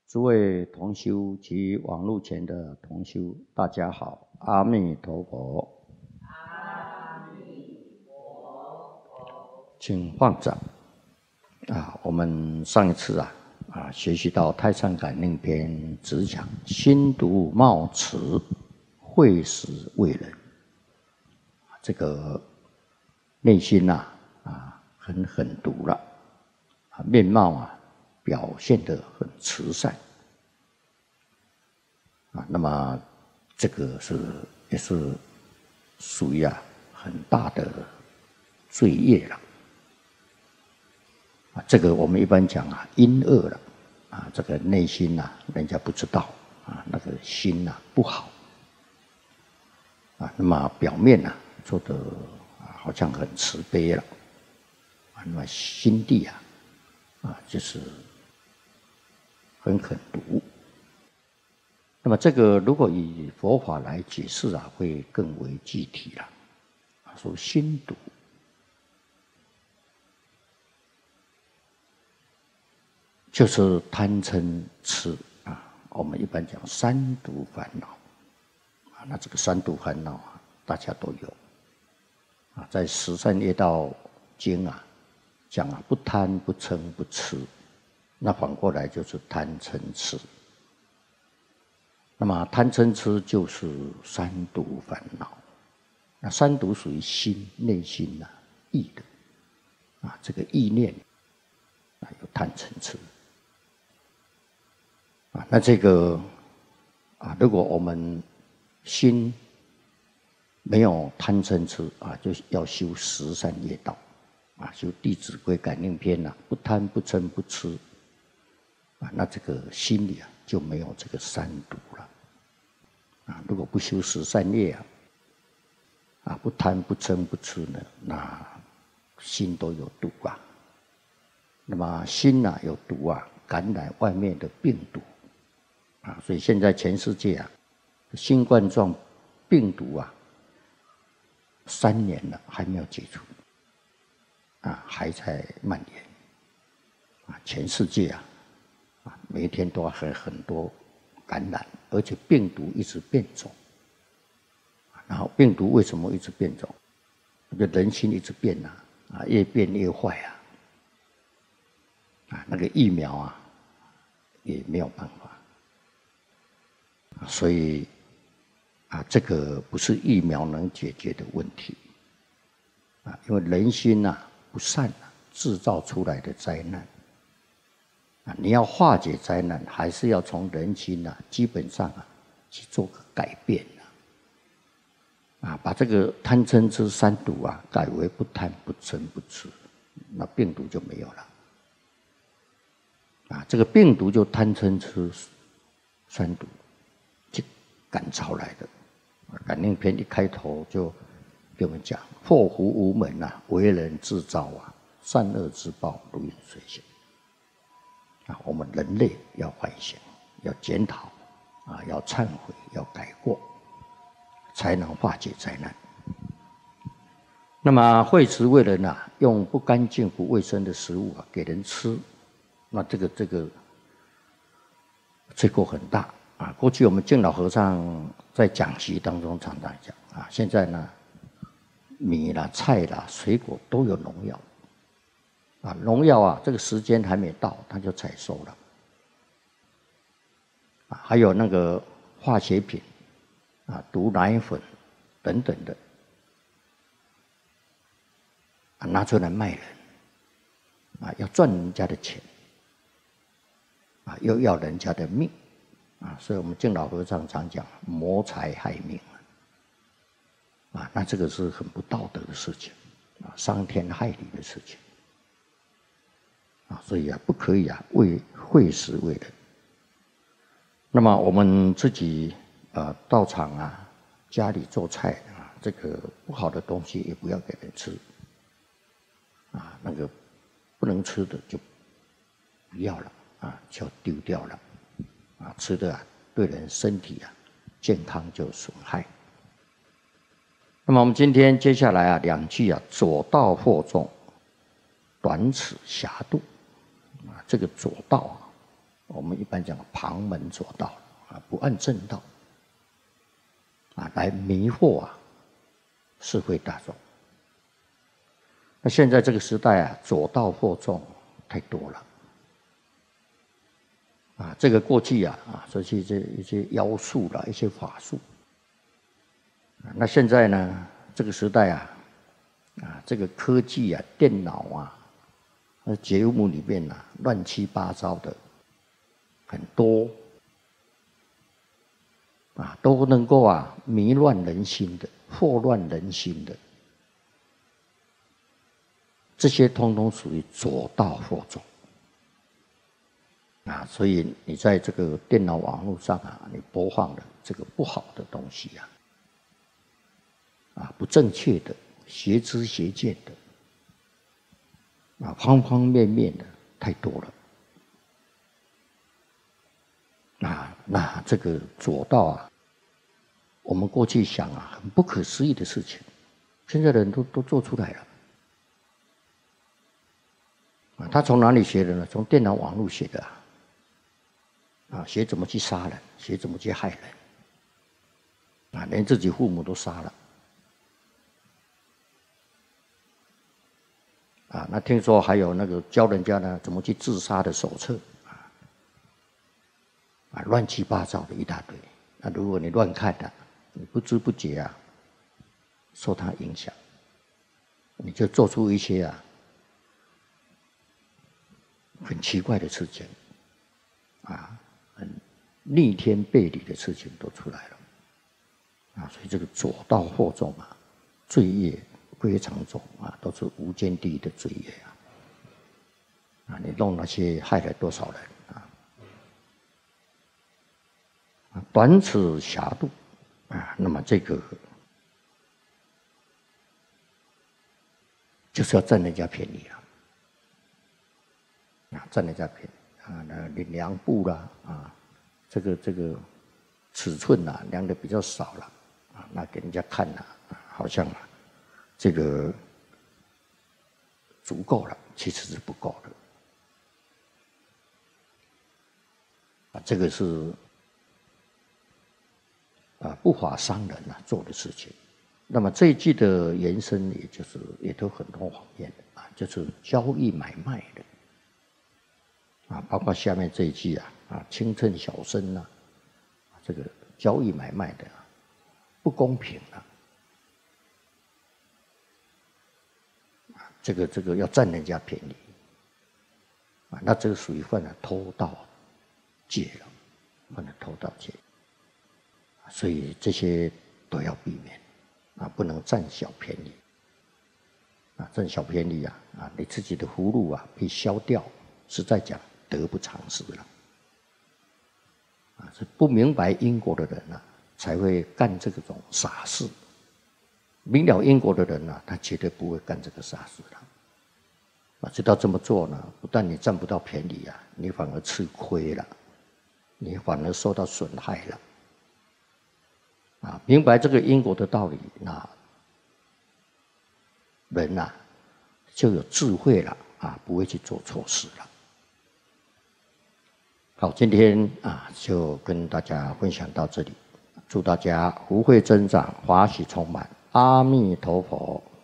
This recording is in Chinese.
诸位同修及网络前的同修，大家好，阿弥陀佛。 阿弥陀佛。 请放掌。我们上一次学习到《太上感应篇》只讲心毒冒迟，慧识未人。这个内心很狠毒了，面貌表现得很慈善。那么这个也是属于很大的罪业了。这个我们一般讲阴恶了这个内心人家不知道那个心不好那么表面做得好像很慈悲了那么心地就是很狠毒。那么这个如果以佛法来解释会更为具体了。说心毒，就是贪嗔痴我们一般讲三毒烦恼那这个三毒烦恼大家都有在《十善业道经》讲不贪不嗔不痴，那反过来就是贪嗔痴。那么贪嗔痴就是三毒烦恼。那三毒属于心，内心意的这个意念有贪嗔痴那这个如果我们心没有贪嗔痴就要修十善业道修《弟子规》感应篇不贪不嗔不痴那这个心里就没有这个三毒了如果不修十善业不贪不嗔不痴呢，那心都有毒那么心有毒感染外面的病毒所以现在全世界新冠状病毒3年了还没有解除还在蔓延全世界每一天都很多感染，而且病毒一直变种然后病毒为什么一直变种？人心一直变越变越坏那个疫苗也没有办法所以这个不是疫苗能解决的问题因为人心不善制造出来的灾难你要化解灾难，还是要从人心基本上去做个改变把这个贪嗔痴三毒改为不贪不嗔不痴，那病毒就没有了这个病毒就贪嗔痴三毒去赶超来的。感应篇一开头就给我们讲：祸福无门为人自造善恶之报如影随形我们人类要反省，要检讨要忏悔，要改过，才能化解灾难。那么慧识为人用不干净不卫生的食物给人吃，那这个罪过很大过去我们净老和尚在讲习当中常常讲现在呢米啦菜啦水果都有农药农药这个时间还没到他就采收了还有那个化学品毒奶粉等等的拿出来卖人要赚人家的钱又要人家的命所以我们净老和尚常讲谋财害命那这个是很不道德的事情伤天害理的事情所以不可以为慧识为人。那么我们自己到场家里做菜这个不好的东西也不要给人吃那个不能吃的就不要了就丢掉了吃的对人身体健康就损害。那么我们今天接下来2句左道惑众，短此狭度这个左道我们一般讲旁门左道啊，不按正道啊来迷惑啊社会大众。那现在这个时代啊，左道惑众太多了啊。这个过去啊这些一些妖术啦，一些法术。那现在呢，这个时代啊这个科技啊，电脑啊，节目里面啊，乱七八糟的很多啊，都能够啊迷乱人心的，惑乱人心的，这些通通属于左道惑众啊。所以你在这个电脑网络上啊，你播放了这个不好的东西啊，不正确的、邪知邪见的啊，方方面面的太多了。那这个左道啊，我们过去想啊，很不可思议的事情，现在的人都做出来了。啊，他从哪里学的呢？从电脑网络学的啊，学怎么去杀人，学怎么去害人，啊，连自己父母都杀了。啊，那听说还有那个教人家呢怎么去自杀的手册。乱七八糟的一大堆。那如果你乱看的，你不知不觉啊，受它影响，你就做出一些很奇怪的事情，很逆天背理的事情都出来了，所以这个左道惑众罪业非常重都是无间地狱的罪业你弄那些害了多少人短此狭度那么这个就是要占人家便宜占人家便宜那领量布啦这个尺寸量的比较少了那给人家看好像这个足够了，其实是不够的这个是不法商人做的事情。那么这一句的延伸，也都很多方面的就是交易买卖的包括下面这一句轻称小生这个交易买卖的不公平这个要占人家便宜那这个属于犯了偷盗戒了，犯了偷盗戒。所以这些都要避免不能占小便宜占小便宜你自己的福禄被消掉，实在讲得不偿失了是不明白因果的人才会干这种傻事，明了因果的人他绝对不会干这个傻事了知道这么做呢，不但你占不到便宜你反而吃亏了，你反而受到损害了明白这个因果的道理，那人就有智慧了不会去做错事了。好，今天就跟大家分享到这里，祝大家福慧增长，法喜充满，阿弥陀佛。